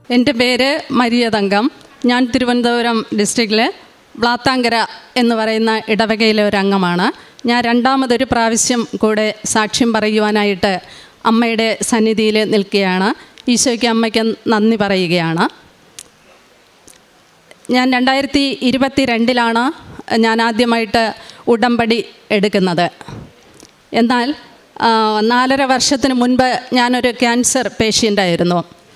എൻ്റെ പേര് മരിയ തങ്കം. ഞാൻ തിരുവനന്തപുരം ഡിസ്ട്രിക്റ്റിലെ ബ്ലാത്താങ്കര എന്ന് പറയുന്ന ഇടവകയിലെ ഒരു അംഗമാണ്. ഞാൻ രണ്ടാമതൊരു പ്രാവശ്യം കൂടെ സാക്ഷ്യം പറയുവാനായിട്ട് അമ്മയുടെ സന്നിധിയിൽ നിൽക്കുകയാണ്. ഈശോയ്ക്ക് അമ്മയ്ക്ക് നന്ദി പറയുകയാണ്. ഞാൻ 2022 ഞാൻ ആദ്യമായിട്ട് ഉടമ്പടി എടുക്കുന്നത്. എന്നാൽ 4.5 വർഷത്തിന് മുൻപ് ഞാനൊരു ക്യാൻസർ പേഷ്യൻ്റായിരുന്നു.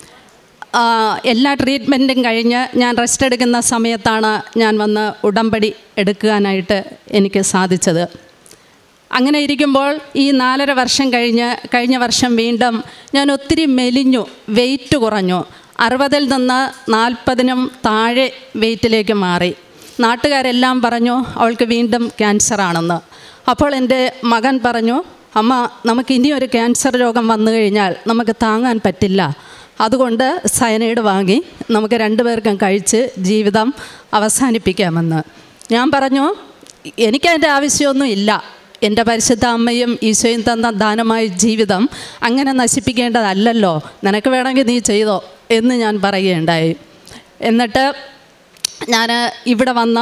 എല്ലാ ട്രീറ്റ്മെൻറ്റും കഴിഞ്ഞ് ഞാൻ റെസ്റ്റ് എടുക്കുന്ന സമയത്താണ് ഞാൻ വന്ന് ഉടമ്പടി എടുക്കാനായിട്ട് എനിക്ക് സാധിച്ചത്. അങ്ങനെ ഇരിക്കുമ്പോൾ ഈ 4.5 വർഷം കഴിഞ്ഞ വർഷം വീണ്ടും ഞാൻ ഒത്തിരി മെലിഞ്ഞു, വെയിറ്റ് കുറഞ്ഞു. 60-ൽ നിന്ന് 40-നും താഴെ വെയിറ്റിലേക്ക് മാറി. നാട്ടുകാരെല്ലാം പറഞ്ഞു അവൾക്ക് വീണ്ടും ക്യാൻസറാണെന്ന്. അപ്പോൾ എൻ്റെ മകൻ പറഞ്ഞു, അമ്മ, നമുക്കിനിയൊരു ക്യാൻസർ രോഗം വന്നു കഴിഞ്ഞാൽ നമുക്ക് താങ്ങാൻ പറ്റില്ല, അതുകൊണ്ട് സയനൈഡ് വാങ്ങി നമുക്ക് 2 പേർക്കും കഴിച്ച് ജീവിതം അവസാനിപ്പിക്കാമെന്ന്. ഞാൻ പറഞ്ഞു, എനിക്കതിൻ്റെ ആവശ്യമൊന്നും ഇല്ല. എൻ്റെ പരിശുദ്ധ അമ്മയും ഈശോയും തന്ന ദാനമായ ജീവിതം അങ്ങനെ നശിപ്പിക്കേണ്ടതല്ലല്ലോ, നിനക്ക് വേണമെങ്കിൽ നീ ചെയ്തോ എന്ന് ഞാൻ പറയുകയുണ്ടായി. എന്നിട്ട് ഞാൻ ഇവിടെ വന്ന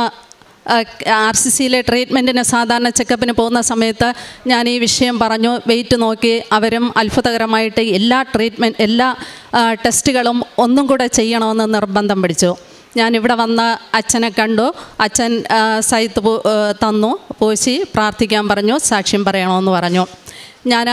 RCCയിലെ ട്രീറ്റ്മെൻറ്റിന് സാധാരണ ചെക്കപ്പിന് പോകുന്ന സമയത്ത് ഞാൻ ഈ വിഷയം പറഞ്ഞു. വെയിറ്റ് നോക്കി അവരും അത്ഭുതകരമായിട്ട് എല്ലാ ടെസ്റ്റുകളും ഒന്നും കൂടെ ചെയ്യണമെന്ന് നിർബന്ധം പിടിച്ചു. ഞാനിവിടെ വന്ന് അച്ഛനെ കണ്ടു. അച്ഛൻ സൈത്ത് തന്നു, പൂശി പ്രാർത്ഥിക്കാൻ പറഞ്ഞു, സാക്ഷ്യം പറയണമെന്ന് പറഞ്ഞു. ഞാൻ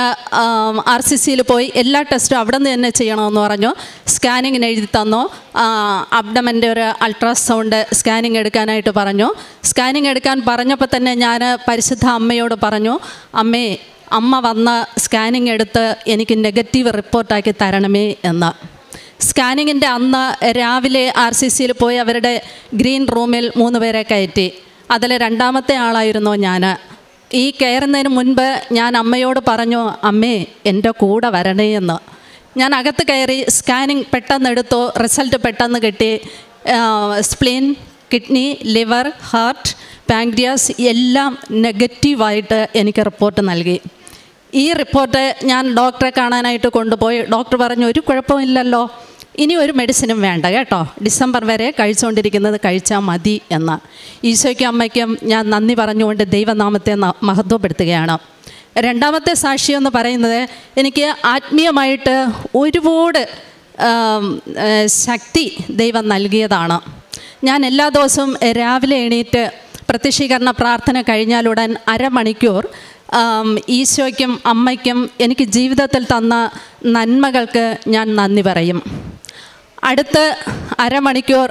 RCCയിൽ പോയി എല്ലാ ടെസ്റ്റും അവിടെ നിന്ന് തന്നെ ചെയ്യണമെന്ന് പറഞ്ഞു. സ്കാനിങ്ങിന് എഴുതി തന്നു. അബ്ഡമൻ്റെ ഒരു അൾട്രാസൗണ്ട് സ്കാനിങ് എടുക്കാനായിട്ട് പറഞ്ഞു. സ്കാനിങ് എടുക്കാൻ പറഞ്ഞപ്പോൾ തന്നെ ഞാൻ പരിശുദ്ധ അമ്മയോട് പറഞ്ഞു, അമ്മേ, അമ്മ വന്ന് സ്കാനിങ് എടുത്ത് എനിക്ക് നെഗറ്റീവ് റിപ്പോർട്ടാക്കി തരണമേ എന്ന്. സ്കാനിങ്ങിൻ്റെ അന്ന് രാവിലെ RCCയിൽ പോയി അവരുടെ ഗ്രീൻ റൂമിൽ 3 പേരെ കയറ്റി. അതിൽ 2ാമത്തെ ആളായിരുന്നു ഞാൻ. ഈ കയറുന്നതിന് മുൻപ് ഞാൻ അമ്മയോട് പറഞ്ഞു, അമ്മേ, എൻ്റെ കൂടെ വരണേ എന്ന്. ഞാൻ അകത്ത് കയറി സ്കാനിങ് പെട്ടെന്ന് എടുത്തു. റിസൾട്ട് പെട്ടെന്ന് കിട്ടി. Spleen, kidney, liver, heart, pancreas എല്ലാം നെഗറ്റീവായിട്ട് എനിക്ക് റിപ്പോർട്ട് നൽകി. ഈ റിപ്പോർട്ട് ഞാൻ ഡോക്ടറെ കാണാനായിട്ട് കൊണ്ടുപോയി. ഡോക്ടർ പറഞ്ഞു, ഒരു കുഴപ്പമില്ലല്ലോ, ഇനി ഒരു മെഡിസിനും വേണ്ട കേട്ടോ, ഡിസംബർ വരെ കഴിച്ചുകൊണ്ടിരിക്കുന്നത് കഴിച്ചാൽ മതി എന്ന്. ഈശോയ്ക്കും അമ്മയ്ക്കും ഞാൻ നന്ദി പറഞ്ഞുകൊണ്ട് ദൈവനാമത്തെ മഹത്വപ്പെടുത്തുകയാണ്. 2ാമത്തെ സാക്ഷ്യം എന്ന് പറയുന്നത്, എനിക്ക് ആത്മീയമായിട്ട് ഒരുപാട് ശക്തി ദൈവം നൽകിയതാണ്. ഞാൻ എല്ലാ ദിവസവും രാവിലെ എണീറ്റ് പ്രത്യക്ഷീകരണ പ്രാർത്ഥന കഴിഞ്ഞാലുടൻ 1/2 മണിക്കൂർ ഈശോയ്ക്കും അമ്മയ്ക്കും എനിക്ക് ജീവിതത്തിൽ തന്ന നന്മകൾക്ക് ഞാൻ നന്ദി പറയും. അടുത്ത് 1/2 മണിക്കൂർ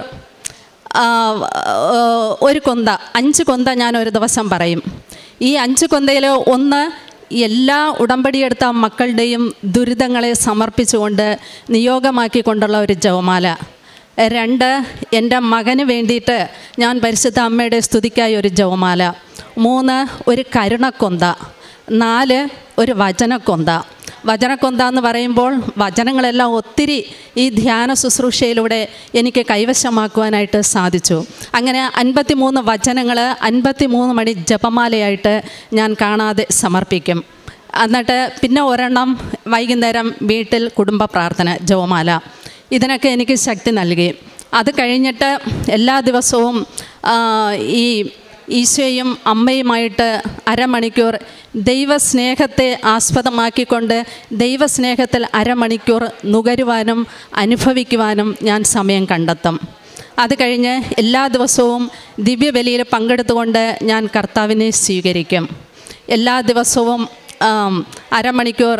ഒരു കൊന്ത, 5 കൊന്ത ഞാൻ ഒരു ദിവസം പറയും. ഈ 5 കൊന്തയിൽ ഒന്ന്, എല്ലാ ഉടമ്പടിയെടുത്ത മക്കളുടെയും ദുരിതങ്ങളെ സമർപ്പിച്ചുകൊണ്ട് നിയോഗമാക്കിക്കൊണ്ടുള്ള ഒരു ജപമാല. 2, എൻ്റെ മകന് വേണ്ടിയിട്ട് ഞാൻ പരിശുദ്ധ അമ്മയുടെ സ്തുതിക്കായി ഒരു ജപമാല. 3, ഒരു കരുണക്കൊന്ത. 4, ഒരു വചനക്കൊന്ത. വചനക്കൊന്ത എന്ന് പറയുമ്പോൾ വചനങ്ങളെല്ലാം ഒത്തിരി ഈ ധ്യാന ശുശ്രൂഷയിലൂടെ എനിക്ക് കൈവശമാക്കുവാനായിട്ട് സാധിച്ചു. അങ്ങനെ 53 വചനങ്ങൾ 53 മണി ജപമാലയായിട്ട് ഞാൻ കാണാതെ സമർപ്പിക്കും. എന്നിട്ട് പിന്നെ ഒരെണ്ണം വൈകുന്നേരം വീട്ടിൽ കുടുംബ പ്രാർത്ഥന ജപമാല. ഇതിനൊക്കെ എനിക്ക് ശക്തി നൽകി. അത് കഴിഞ്ഞിട്ട് എല്ലാ ദിവസവും ഈ ഈശോയും അമ്മയുമായിട്ട് 1/2 മണിക്കൂർ ദൈവസ്നേഹത്തെ ആസ്പദമാക്കിക്കൊണ്ട് ദൈവസ്നേഹത്തിൽ 1/2 മണിക്കൂർ നുകരുവാനും അനുഭവിക്കുവാനും ഞാൻ സമയം കണ്ടെത്തും. അത് കഴിഞ്ഞ് എല്ലാ ദിവസവും ദിവ്യബലിയിൽ പങ്കെടുത്തുകൊണ്ട് ഞാൻ കർത്താവിനെ സ്വീകരിക്കും. എല്ലാ ദിവസവും 1/2 മണിക്കൂർ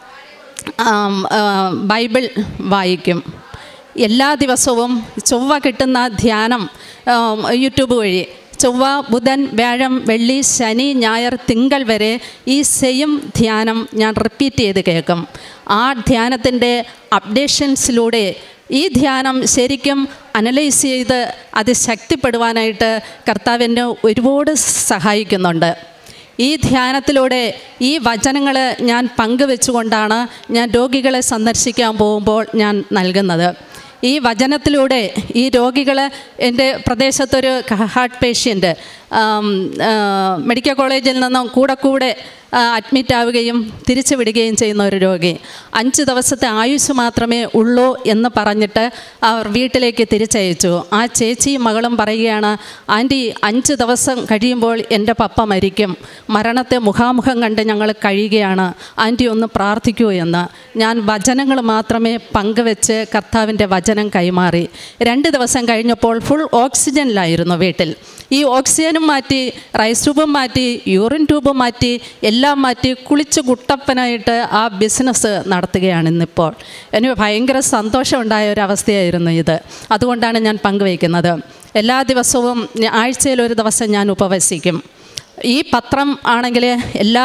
ബൈബിൾ വായിക്കും. എല്ലാ ദിവസവും ചൊവ്വ കിട്ടുന്ന ധ്യാനം യൂട്യൂബ് വഴി ചൊവ്വ, ബുധൻ, വ്യാഴം, വെള്ളി, ശനി, ഞായർ, തിങ്കൾ വരെ ഈ സെയിം ധ്യാനം ഞാൻ റിപ്പീറ്റ് ചെയ്ത് കേൾക്കും. ആ ധ്യാനത്തിൻ്റെ അപ്ഡേഷൻസിലൂടെ ഈ ധ്യാനം ശരിക്കും അനലൈസ് ചെയ്ത് അത് ശക്തിപ്പെടുവാനായിട്ട് കർത്താവിനെ ഒരുപാട് സഹായിക്കുന്നുണ്ട്. ഈ ധ്യാനത്തിലൂടെ ഈ വചനങ്ങൾ ഞാൻ പങ്കുവെച്ചുകൊണ്ടാണ് ഞാൻ രോഗികളെ സന്ദർശിക്കാൻ പോകുമ്പോൾ ഞാൻ നൽകുന്നത്. ഈ വചനത്തിലൂടെ ഈ രോഗികൾ, എൻ്റെ പ്രദേശത്തൊരു ഹാർട്ട് പേഷ്യൻ്റ് മെഡിക്കൽ കോളേജിൽ നിന്നും കൂടെ അഡ്മിറ്റ് ആവുകയും തിരിച്ചു വിടുകയും ചെയ്യുന്ന ഒരു രോഗി. 5 ദിവസത്തെ ആയുസ് മാത്രമേ ഉള്ളൂ എന്ന് പറഞ്ഞിട്ട് അവർ വീട്ടിലേക്ക് തിരിച്ചയച്ചു. ആ ചേച്ചിയും മകളും പറയുകയാണ്, ആൻറ്റി 5 ദിവസം കഴിയുമ്പോൾ എൻ്റെ പപ്പ മരിക്കും, മരണത്തെ മുഖാമുഖം കണ്ട് ഞങ്ങൾ കഴിയുകയാണ്, ആൻറ്റി ഒന്ന് പ്രാർത്ഥിക്കൂ എന്ന്. ഞാൻ വചനങ്ങൾ മാത്രമേ പങ്കുവെച്ച് കർത്താവിൻ്റെ വചനം കൈമാറി. 2 ദിവസം കഴിഞ്ഞപ്പോൾ ഫുൾ ഓക്സിജനിലായിരുന്നു വീട്ടിൽ. ഈ ഓക്സിജനും മാറ്റി, റൈസ് ട്യൂബും മാറ്റി, യൂറിൻ ട്യൂബും മാറ്റി, എല്ലാം മാറ്റി കുളിച്ച് കുട്ടപ്പനായിട്ട് ആ ബിസിനസ് നടത്തുകയാണ് ഇന്നിപ്പോൾ. എനിക്ക് ഭയങ്കര സന്തോഷമുണ്ടായ ഒരവസ്ഥയായിരുന്നു ഇത്. അതുകൊണ്ടാണ് ഞാൻ പങ്കുവയ്ക്കുന്നത്. എല്ലാ ദിവസവും ആഴ്ചയിൽ ഒരു ദിവസം ഞാൻ ഉപവസിക്കും. ഈ പത്രം ആണെങ്കിൽ എല്ലാ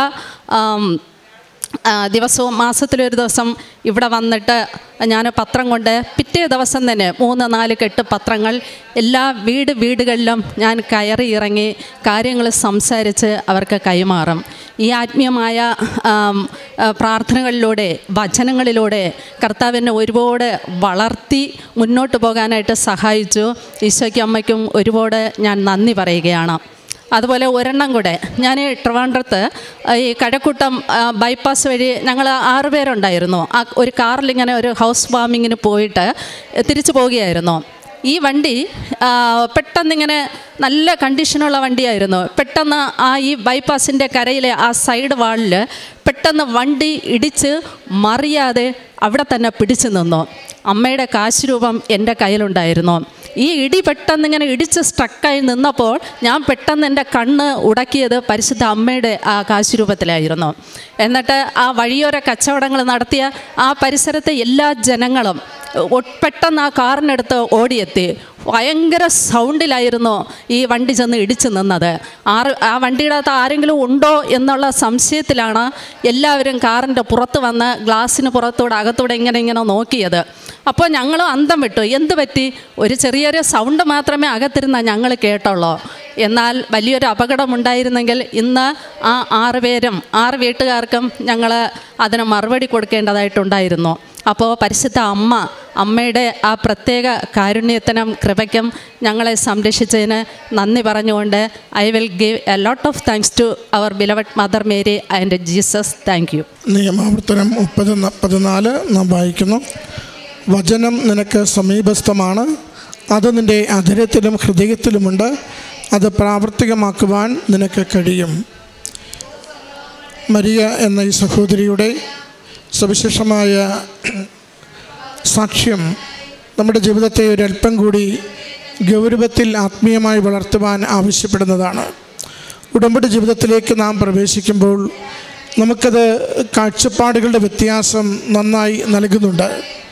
ദിവസവും മാസത്തിലൊരു ദിവസം ഇവിടെ വന്നിട്ട് ഞാൻ പത്രം കൊണ്ട് പിറ്റേ ദിവസം തന്നെ 3-4 കെട്ട് പത്രങ്ങൾ എല്ലാ വീടുകളിലും ഞാൻ കയറി ഇറങ്ങി കാര്യങ്ങൾ സംസാരിച്ച് അവർക്ക് കൈമാറും. ഈ ആത്മീയമായ പ്രാർത്ഥനകളിലൂടെ, വചനങ്ങളിലൂടെ കർത്താവിനെ ഒരുപാട് വളർത്തി മുന്നോട്ട് പോകാനായിട്ട് സഹായിച്ചു. ഈശോയ്ക്കും അമ്മയ്ക്കും ഒരുപാട് ഞാൻ നന്ദി പറയുകയാണ്. അതുപോലെ ഒരെണ്ണം കൂടെ, ഞാൻ ട്രിവാൻഡ്രത്ത് ഈ കഴക്കൂട്ടം ബൈപ്പാസ് വഴി ഞങ്ങൾ 6 പേരുണ്ടായിരുന്നു. ആ ഒരു കാറിലിങ്ങനെ ഒരു ഹൗസ് വാമിങ്ങിന് പോയിട്ട് തിരിച്ചു പോവുകയായിരുന്നു. ഈ വണ്ടി പെട്ടെന്നിങ്ങനെ നല്ല കണ്ടീഷനുള്ള വണ്ടിയായിരുന്നു. പെട്ടെന്ന് ഈ ബൈപ്പാസിൻ്റെ കരയിലെ ആ സൈഡ് വാളിൽ പെട്ടെന്ന് വണ്ടി ഇടിച്ച് മറിയാതെ അവിടെ തന്നെ പിടിച്ചു നിന്നു. അമ്മയുടെ കാശ് രൂപം എൻ്റെ കയ്യിലുണ്ടായിരുന്നു. ഈ ഇടി പെട്ടെന്നിങ്ങനെ ഇടിച്ച് സ്ട്രക്കായി നിന്നപ്പോൾ ഞാൻ പെട്ടെന്ന് എൻ്റെ കണ്ണ് ഉടക്കിയത് പരിശുദ്ധ അമ്മയുടെ ആ കാശ് രൂപത്തിലായിരുന്നു. എന്നിട്ട് ആ വഴിയോര കച്ചവടങ്ങൾ നടത്തിയ ആ പരിസരത്തെ എല്ലാ ജനങ്ങളും പെട്ടെന്ന് ആ കാറിനടുത്ത് ഓടിയെത്തി. ഭയങ്കര സൗണ്ടിലായിരുന്നു ഈ വണ്ടി ചെന്ന് ഇടിച്ചു നിന്നത്. ആ വണ്ടിയുടെ അകത്ത് ആരെങ്കിലും ഉണ്ടോ എന്നുള്ള സംശയത്തിലാണ് എല്ലാവരും കാറിൻ്റെ പുറത്ത് വന്ന് ഗ്ലാസ്സിന് പുറത്തൂടെ അകത്തൂടെ ഇങ്ങനെ നോക്കിയത്. അപ്പോൾ ഞങ്ങളും അന്തം വിട്ടു. എന്ത് പറ്റി? ഒരു ചെറിയൊരു സൗണ്ട് മാത്രമേ അകത്തിരുന്ന ഞങ്ങൾ കേട്ടുള്ളൂ. എന്നാൽ വലിയൊരു അപകടമുണ്ടായിരുന്നെങ്കിൽ ഇന്ന് ആ 6 പേരും 6 വീട്ടുകാർക്കും ഞങ്ങൾ അതിന് മറുപടി കൊടുക്കേണ്ടതായിട്ടുണ്ടായിരുന്നു. അപ്പോൾ പരിശുദ്ധ അമ്മയുടെ ആ പ്രത്യേക കാരുണ്യത്തിനും കൃപയ്ക്കും ഞങ്ങളെ സംരക്ഷിച്ചതിന് നന്ദി പറഞ്ഞുകൊണ്ട് I will give a lot of thanks to our beloved mother Mary and Jesus. Thank you. നിയമാവർത്തനം 30:14 നാം വായിക്കുന്നു. വചനം നിനക്ക് സമീപസ്ഥമാണ്, അത് നിൻ്റെ അധരത്തിലും ഹൃദയത്തിലുമുണ്ട്, അത് പ്രാവർത്തികമാക്കുവാൻ നിനക്ക് കഴിയും. മരിയ എന്ന ഈ സഹോദരിയുടെ സവിശേഷമായ സാക്ഷ്യം നമ്മുടെ ജീവിതത്തെ ഒരല്പം കൂടി ഗൗരവത്തിൽ ആത്മീയമായി വളർത്തുവാൻ ആവശ്യപ്പെടുന്നതാണ്. ഉടമ്പടി ജീവിതത്തിലേക്ക് നാം പ്രവേശിക്കുമ്പോൾ നമുക്കത് കാഴ്ചപ്പാടുകളുടെ വ്യത്യാസം നന്നായി നൽകുന്നുണ്ട്.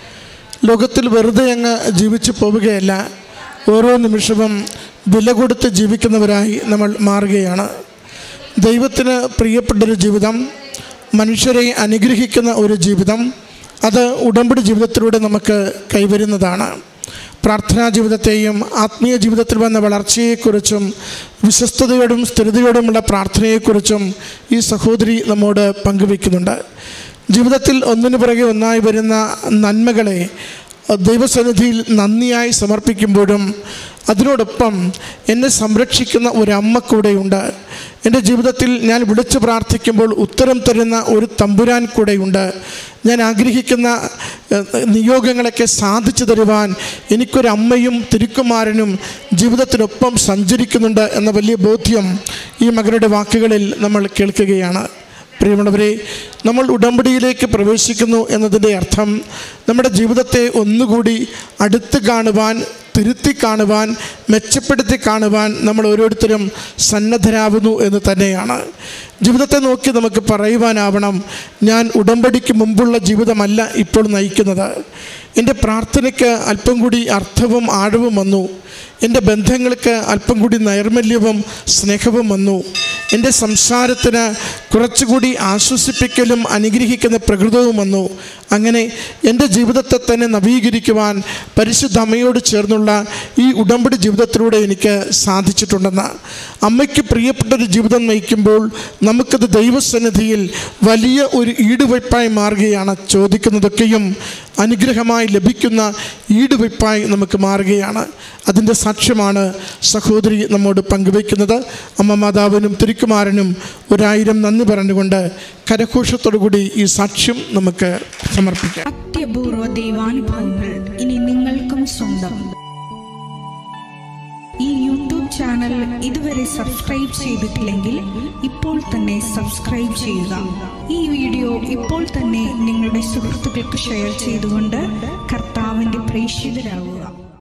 ലോകത്തിൽ വെറുതെ അങ്ങ് ജീവിച്ചു പോവുകയല്ല, ഓരോ നിമിഷവും വില കൊടുത്ത് ജീവിക്കുന്നവരായി നമ്മൾ മാറുകയാണ്. ദൈവത്തിന് പ്രിയപ്പെട്ടൊരു ജീവിതം, മനുഷ്യരെ അനുഗ്രഹിക്കുന്ന ഒരു ജീവിതം, അത് ഉടമ്പടി ജീവിതത്തിലൂടെ നമുക്ക് കൈവരുന്നതാണ്. പ്രാർത്ഥനാ ജീവിതത്തെയും ആത്മീയ ജീവിതത്തിൽ വന്ന വളർച്ചയെക്കുറിച്ചും വിശ്വസ്തയോടും സ്ഥിരതയോടുമുള്ള പ്രാർത്ഥനയെക്കുറിച്ചും ഈ സഹോദരി നമ്മോട് പങ്കുവയ്ക്കുന്നുണ്ട്. ജീവിതത്തിൽ ഒന്നിനു പുറകെ ഒന്നായി വരുന്ന നന്മകളെ ദൈവസന്നിധിയിൽ നന്ദിയായി സമർപ്പിക്കുമ്പോഴും അതിനോടൊപ്പം എന്നെ സംരക്ഷിക്കുന്ന ഒരമ്മ കൂടെയുണ്ട്. എൻ്റെ ജീവിതത്തിൽ ഞാൻ വിളിച്ചു പ്രാർത്ഥിക്കുമ്പോൾ ഉത്തരം തരുന്ന ഒരു തമ്പുരാൻ കൂടെയുണ്ട്. ഞാൻ ആഗ്രഹിക്കുന്ന നിയോഗങ്ങളൊക്കെ സാധിച്ചു തരുവാൻ എനിക്കൊരമ്മയും തിരുക്കുമാരനും ജീവിതത്തിനൊപ്പം സഞ്ചരിക്കുന്നുണ്ട് എന്ന വലിയ ബോധ്യം ഈ മകനുടെ വാക്കുകളിൽ നമ്മൾ കേൾക്കുകയാണ്. പ്രിയമുള്ളവരെ, നമ്മൾ ഉടമ്പടിയിലേക്ക് പ്രവേശിക്കുന്നു എന്നതിൻ്റെ അർത്ഥം നമ്മുടെ ജീവിതത്തെ ഒന്നുകൂടി അടുത്ത് കാണുവാൻ, തിരുത്തി കാണുവാൻ, മെച്ചപ്പെടുത്തി കാണുവാൻ നമ്മൾ ഓരോരുത്തരും സന്നദ്ധരാകുന്നു എന്ന് തന്നെയാണ്. ജീവിതത്തെ നോക്കി നമുക്ക് പറയുവാനാവണം, ഞാൻ ഉടമ്പടിക്ക് മുമ്പുള്ള ജീവിതമല്ല ഇപ്പോൾ നയിക്കുന്നത്. എൻ്റെ പ്രാർത്ഥനയ്ക്ക് അല്പം കൂടി അർത്ഥവും ആഴവും വന്നു. എൻ്റെ ബന്ധങ്ങൾക്ക് അല്പം കൂടി നൈർമല്യവും സ്നേഹവും വന്നു. എൻ്റെ സംസാരത്തിന് കുറച്ചുകൂടി ആശ്വസിപ്പിക്കലും അനുഗ്രഹിക്കുന്ന പ്രകൃതവും വന്നു. അങ്ങനെ എൻ്റെ ജീവിതത്തെ തന്നെ നവീകരിക്കുവാൻ പരിശുദ്ധ അമ്മയോട് ചേർന്നുള്ള ഈ ഉടമ്പടി ജീവിതത്തിലൂടെ എനിക്ക് സാധിച്ചിട്ടുണ്ടെന്ന്. അമ്മയ്ക്ക് പ്രിയപ്പെട്ടൊരു ജീവിതം നയിക്കുമ്പോൾ നമുക്കത് ദൈവസന്നിധിയിൽ വലിയ ഒരു ഈടുവയ്പായി മാറുകയാണ്. ചോദിക്കുന്നതൊക്കെയും അനുഗ്രഹമായി ലഭിക്കുന്ന ഈടുവയ്പായി നമുക്ക് മാറുകയാണ്. അതിൻ്റെ സാക്ഷ്യമാണ് സഹോദരി നമ്മോട് പങ്കുവയ്ക്കുന്നത്. അമ്മ മാതാവിനും തിരുക്കുമാരനും 1000 നന്ദി പറഞ്ഞുകൊണ്ട് കരഘോഷത്തോടുകൂടി ഈ സാക്ഷ്യം നമുക്ക് സമർപ്പിക്കാം. അത്യപൂർവ ദൈവാനുഭവങ്ങൾ ഇനി നിങ്ങൾക്കും സ്വന്തം. ഈ യൂട്യൂബ് ചാനൽ ഇതുവരെ സബ്സ്ക്രൈബ് ചെയ്തിട്ടില്ലെങ്കിൽ ഇപ്പോൾ തന്നെ സബ്സ്ക്രൈബ് ചെയ്യുക. ഈ വീഡിയോ ഇപ്പോൾ തന്നെ നിങ്ങളുടെ സുഹൃത്തുക്കൾക്ക് ഷെയർ ചെയ്തുകൊണ്ട് കർത്താവിൻ്റെ പ്രേക്ഷിതരാകുക.